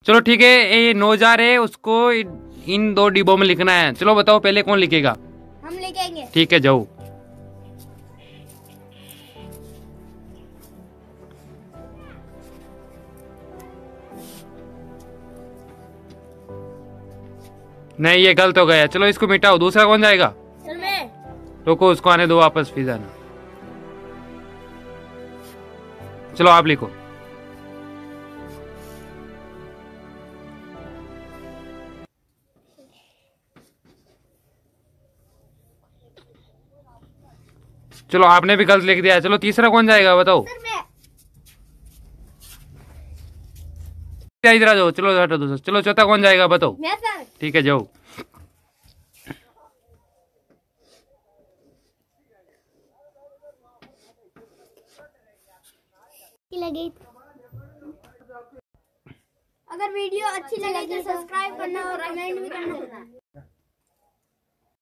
चलो ठीक है, ये 9000 है, उसको इन 2 डिब्बों में लिखना है। चलो बताओ पहले कौन लिखेगा? हम लिखेंगे। ठीक है, जाओ। नहीं, ये गलत हो गया। चलो इसको मिटाओ। दूसरा कौन जाएगा? चल मैं। रुको, उसको आने दो वापस, फिर जाना। चलो आप लिखो। चलो आपने भी गलत लिख दिया। चलो तीसरा कौन जाएगा बताओ? सर मैं। इधर आ जाओ। चलो हटो दूसरा। चलो चौथा कौन जाएगा बताओ? मैं सर। ठीक है, जाओ। लगी। अगर वीडियो अच्छी लगी तो सब्सक्राइब करना और कमेंट भी करना।